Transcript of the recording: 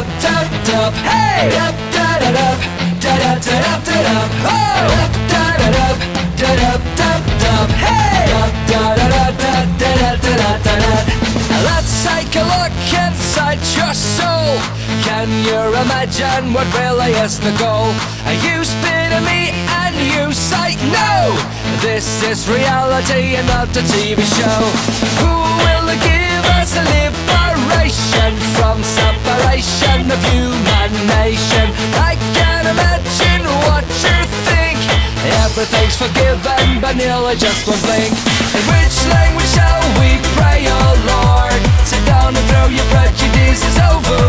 da-da-da-da-da-da-da-da-da. Hey! Da-da-da-da-da-da-da-da-da-da. Oh! Da-da-da-da-da-da-da-da. Hey! Da-da-da-da-da-da-da-da-da. Let's take a look inside your soul. Can you imagine what really is the goal? You spit at me and you say no. This is reality and not a TV show. Who will give us a liberation from separation of human nation? I can't imagine what you think. Everything's forgiven but nearly just one blink. In which language shall we pray, oh Lord? Sit down and throw your prejudices over